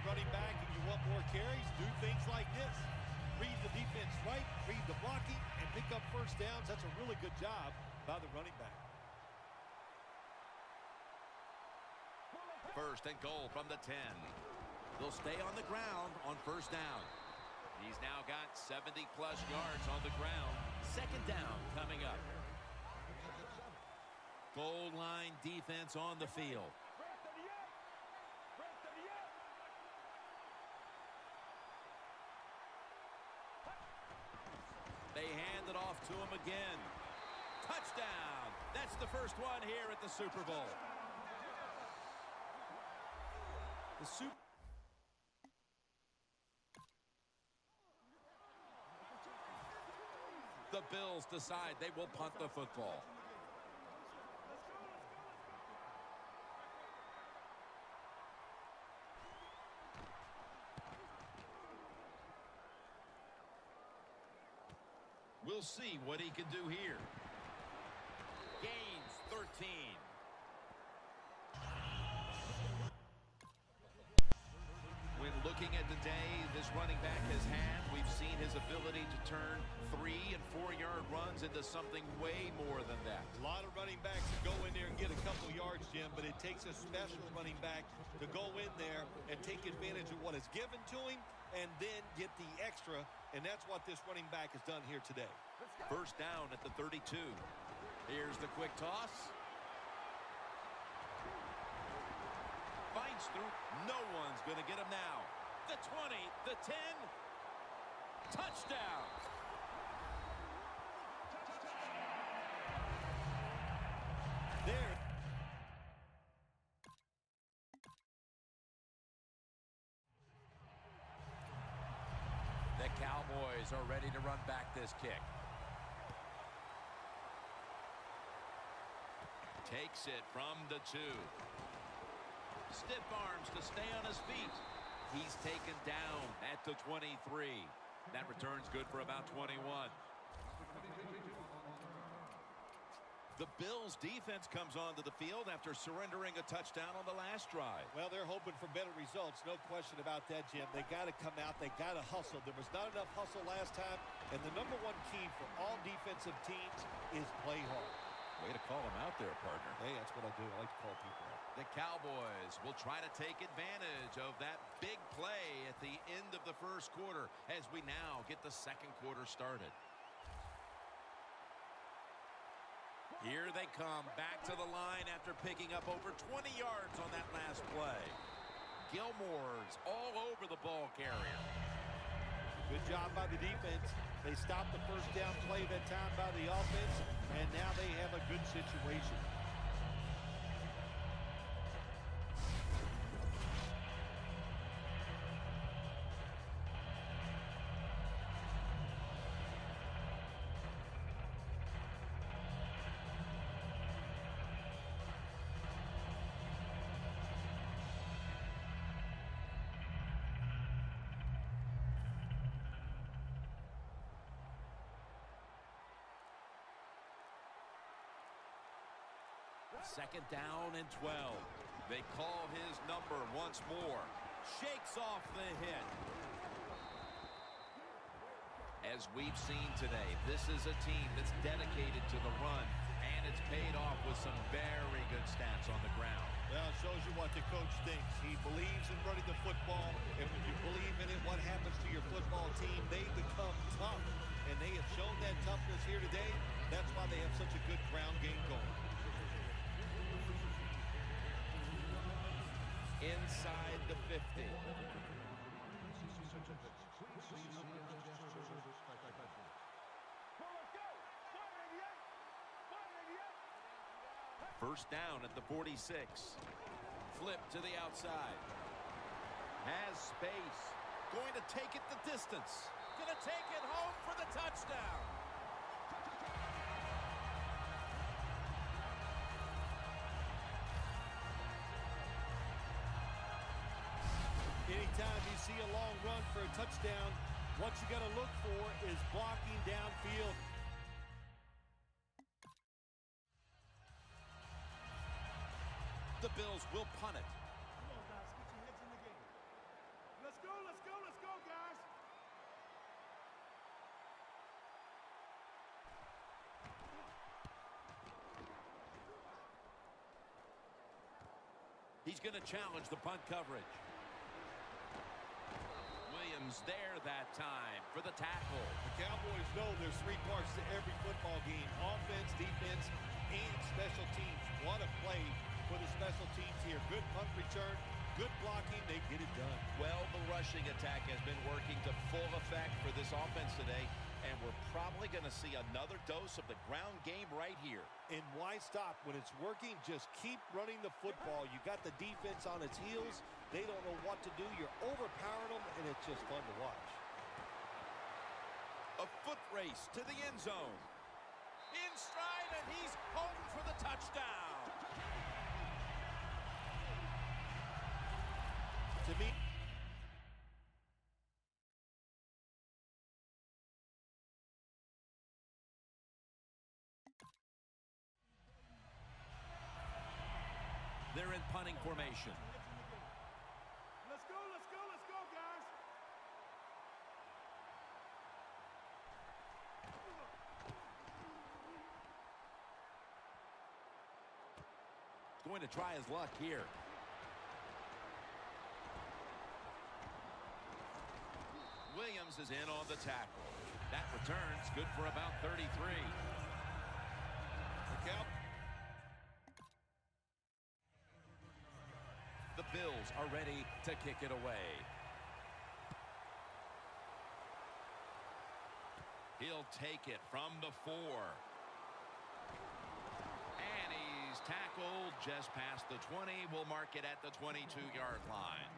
running back and you want more carries, do things like this. Read the defense right, read the blocking, and pick up first downs. That's a really good job by the running back. First and goal from the 10. They'll stay on the ground on first down. He's now got 70-plus yards on the ground. Second down coming up. Goal line defense on the field. They hand it off to him again. Touchdown. That's the first one here at the Super Bowl. The Bills decide they will punt the football. We'll see what he can do here. Gains 13. When looking at the day this running back has had, we've seen his ability to turn 3- and 4-yard runs into something way more than that. A lot of running backs that go in there and get a couple yards, Jim, but it takes a special running back to go in there and take advantage of what is given to him and then get the extra, and that's what this running back has done here today. First down at the 32. Here's the quick toss. Fights through. No one's going to get him now. The 20, the 10. Touchdown. There. The Cowboys are ready to run back this kick. Takes it from the 2. Stiff arms to stay on his feet. He's taken down at the 23. That return's good for about 21. The Bills defense comes onto the field after surrendering a touchdown on the last drive. Well, they're hoping for better results. No question about that, Jim. They got to come out. They got to hustle. There was not enough hustle last time. And the number one key for all defensive teams is play hard. Way to call him out there, partner. Hey, that's what I do. I like to call people out. The Cowboys will try to take advantage of that big play at the end of the first quarter as we now get the second quarter started. Here they come back to the line after picking up over 20 yards on that last play. Gilmore's all over the ball carrier. Good job by the defense. They stopped the first down play that time by the offense, and now they have a good situation. Second down and 12. They call his number once more. Shakes off the hit. As we've seen today, this is a team that's dedicated to the run, and it's paid off with some very good stats on the ground. Well, it shows you what the coach thinks. He believes in running the football, and when you believe in it, what happens to your football team? They become tough, and they have shown that toughness here today. That's why they have such a good ground game going. Inside the 50. First down at the 46. Flip to the outside. Has space. Going to take it the distance. Going to take it home for the touchdown. Anytime you see a long run for a touchdown, what you got to look for is blocking downfield. The Bills will punt it. He's going to challenge the punt coverage. Williams there that time for the tackle. The Cowboys know there's three parts to every football game: offense, defense, and special teams. What a play for the special teams here. Good punt return, good blocking. They get it done. Well, the rushing attack has been working to full effect for this offense today, and we're probably going to see another dose of the ground game right here. And why stop? When it's working, just keep running the football. You got the defense on its heels. They don't know what to do. You're overpowering them, and it's just fun to watch. A foot race to the end zone. In stride, and he's home for the touchdown. To me, they're in punting formation. Let's go, guys. Going to try his luck here. Williams is in on the tackle. That return's good for about 33. The Bills are ready to kick it away. He'll take it from the 4. And he's tackled just past the 20. We'll mark it at the 22-yard line.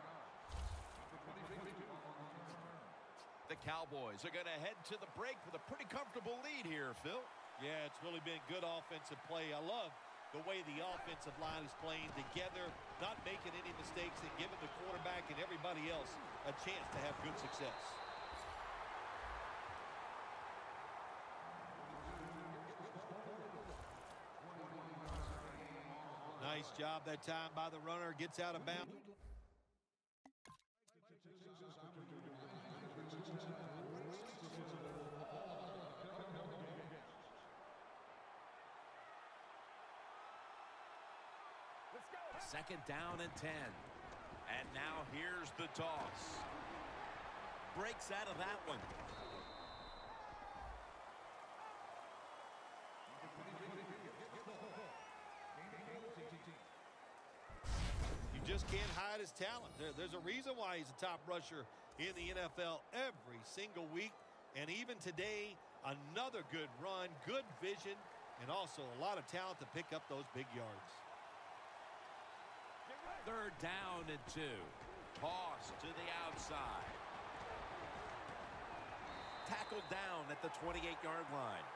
The Cowboys are going to head to the break with a pretty comfortable lead here, Phil. yeah, it's really been good offensive play. I love the way the offensive line is playing together, not making any mistakes, and giving the quarterback and everybody else a chance to have good success. Nice job that time by the runner. Gets out of bounds. Second down and 10. And now here's the toss. Breaks out of that one. You just can't hide his talent. There's a reason why he's a top rusher in the NFL every single week. And even today, another good run, good vision, and also a lot of talent to pick up those big yards. Third down and 2. Toss to the outside. Tackled down at the 28-yard line.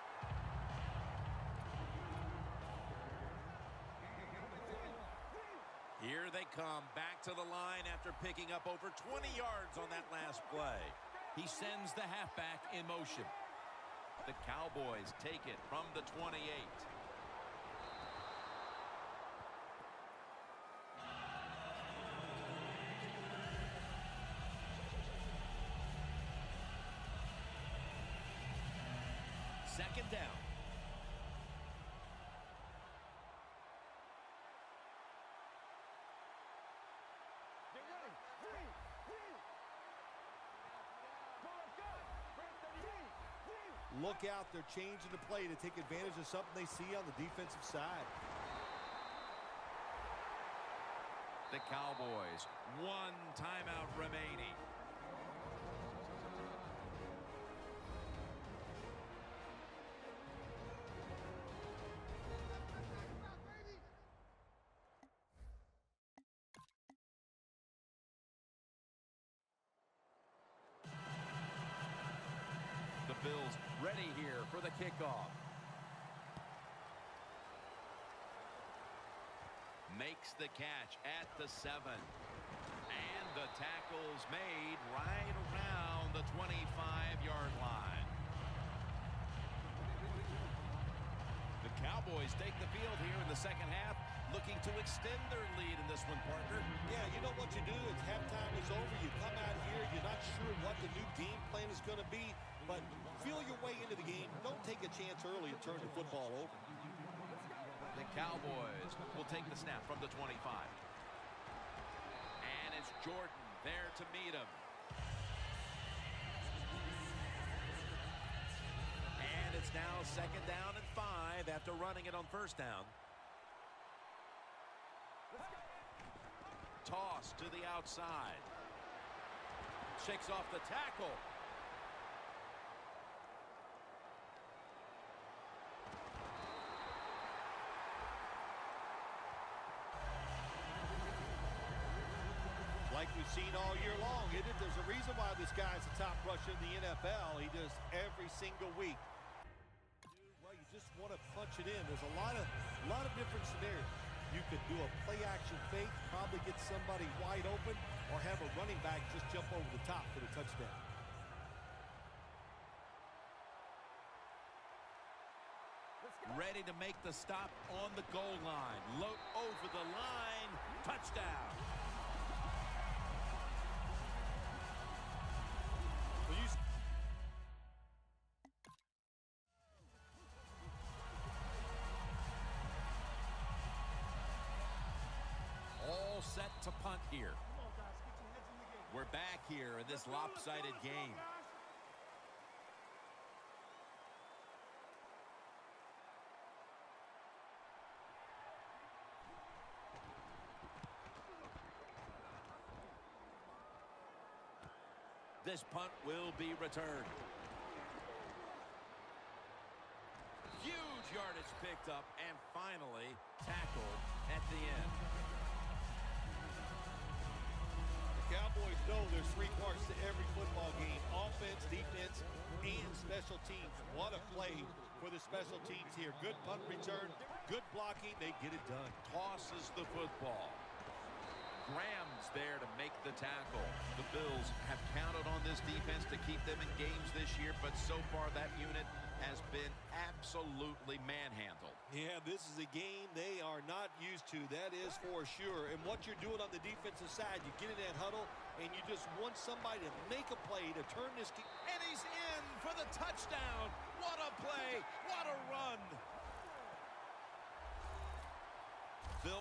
Here they come back to the line after picking up over 20 yards on that last play. He sends the halfback in motion. The Cowboys take it from the 28. Second down. Look out, they're changing the play to take advantage of something they see on the defensive side. The Cowboys, 1 timeout remaining. The Bills ready here for the kickoff. Makes the catch at the 7. And the tackle's made right around the 25-yard line. The Cowboys take the field here in the second half, looking to extend their lead in this one, partner. Yeah, you know what you do? It's halftime is over. You come out here, you're not sure what the new game plan is going to be, but feel your way into the game. Don't take a chance early and turn the football over. The Cowboys will take the snap from the 25. Jordan there to meet him. And it's now 2nd down and 5 after running it on 1st down. Toss to the outside. Shakes off the tackle. Like we've seen all year long, there's a reason why this guy's a top rusher in the NFL. He does every single week. Well, you just want to punch it in. There's a lot of different scenarios. You could do a play-action fake, probably get somebody wide open, or have a running back just jump over the top for the touchdown. Ready to make the stop on the goal line. Low over the line. Touchdown. All set to punt here. Come on, guys. Get your heads in the game. We're back here in this lopsided game. This punt will be returned. Huge yardage picked up and finally tackled at the end. The Cowboys know there's 3 parts to every football game: offense, defense, and special teams. What a play for the special teams here. Good punt return, good blocking. They get it done. Tosses the football. Graham's there to make the tackle. The Bills have counted on this defense to keep them in games this year, but so far that unit has been absolutely manhandled. Yeah, this is a game they are not used to. That is for sure. And what you're doing on the defensive side, you get in that huddle, and you just want somebody to make a play to turn this game. And he's in for the touchdown. What a play. What a run. Bill.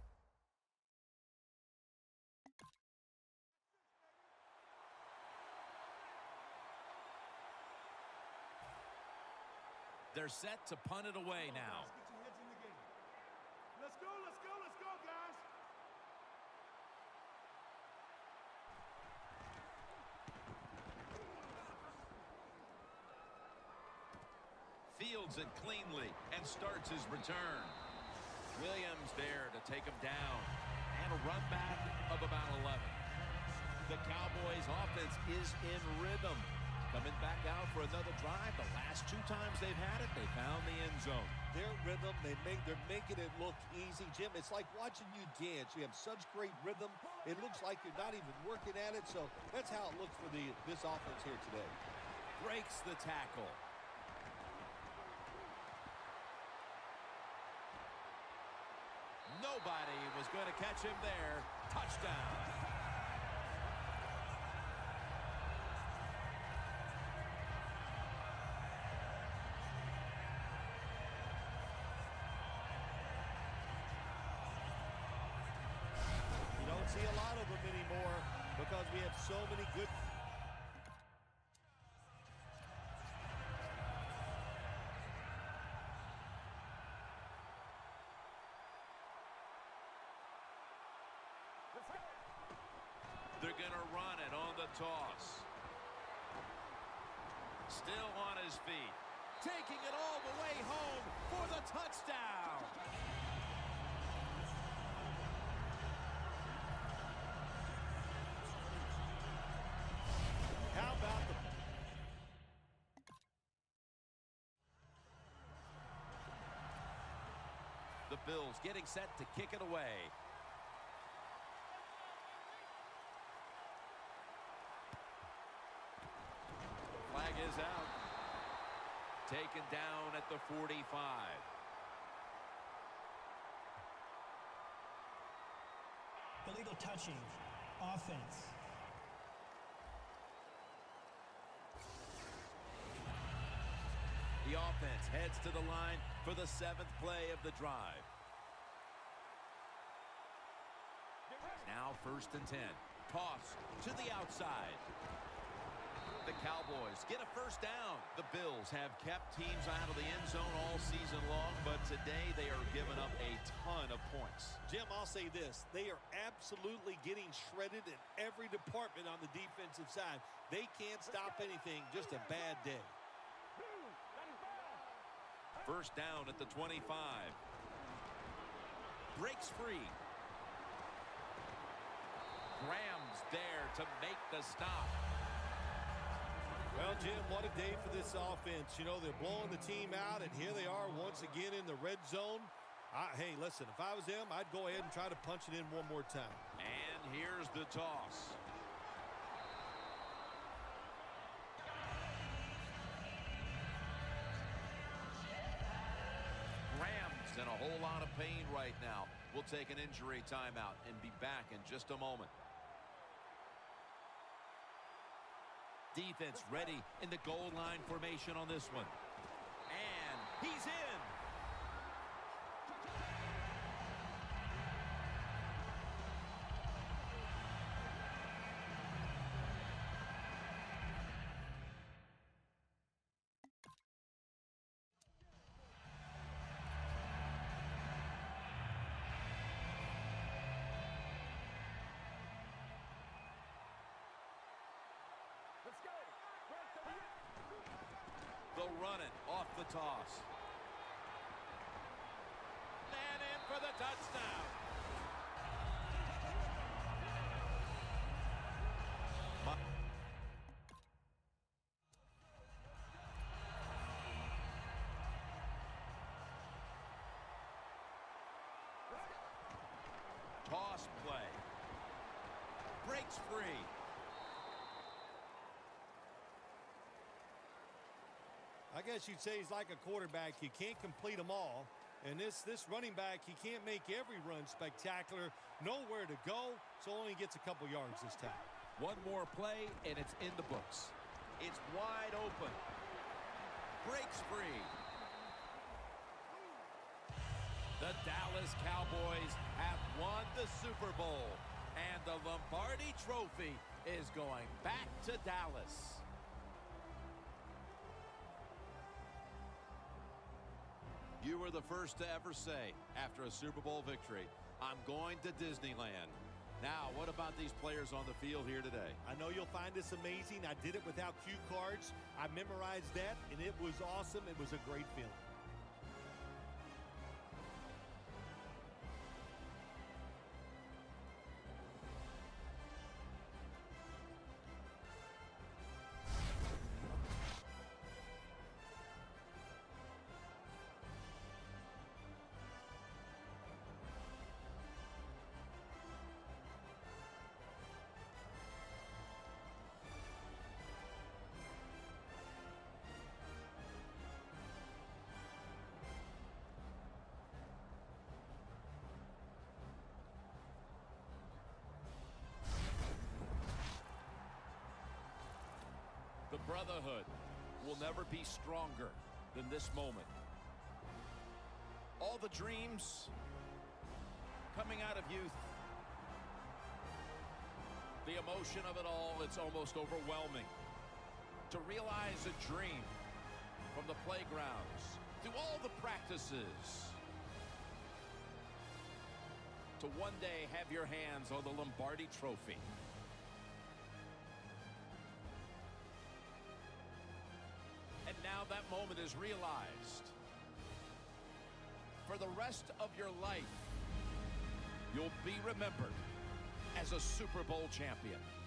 They're set to punt it away now. Get your heads in the game. Let's go, let's go, let's go, guys. Fields it cleanly and starts his return. Williams there to take him down. And a run back of about 11. The Cowboys offense is in rhythm. Coming back out for another drive. The last 2 times they've had it, they found the end zone. Their rhythm, they're making it look easy, Jim. It's like watching you dance. You have such great rhythm. It looks like you're not even working at it. So that's how it looks for this offense here today. Breaks the tackle. Nobody was going to catch him there. Touchdown. See a lot of them anymore because we have so many good. They're going to run it on the toss. Still on his feet. Taking it all the way home for the touchdown. How about the Bills getting set to kick it away. Flag is out. Taken down at the 45. Illegal touching. Offense. The offense heads to the line for the 7th play of the drive. Now 1st and 10. Toss to the outside. The Cowboys get a first down. The Bills have kept teams out of the end zone all season long, but today they are giving up a ton of points. Jim, I'll say this. They are absolutely getting shredded in every department on the defensive side. They can't stop anything. Just a bad day. First down at the 25. Breaks free. Graham's there to make the stop. Well, Jim, what a day for this offense. You know, they're blowing the team out, and here they are once again in the red zone. Hey, listen, if I was them, I'd go ahead and try to punch it in one more time. And here's the toss. Graham's in a whole lot of pain right now. We'll take an injury timeout and be back in just a moment. Defense ready in the goal line formation on this one. And he's in. They'll run it off the toss. And in for the touchdown. Toss play. Breaks free. I guess you'd say he's like a quarterback. You can't complete them all. And this running back, he can't make every run spectacular. Nowhere to go, so only gets a couple yards this time. One more play, and it's in the books. It's wide open. Breaks free. The Dallas Cowboys have won the Super Bowl, and the Lombardi Trophy is going back to Dallas. You were the first to ever say, after a Super Bowl victory, I'm going to Disneyland. Now, what about these players on the field here today? I know you'll find this amazing. I did it without cue cards. I memorized that, and it was awesome. It was a great feeling. The brotherhood will never be stronger than this moment. All the dreams coming out of youth. The emotion of it all, it's almost overwhelming. To realize a dream from the playgrounds, through all the practices, to one day have your hands on the Lombardi Trophy. And now that moment is realized. For the rest of your life, you'll be remembered as a Super Bowl champion.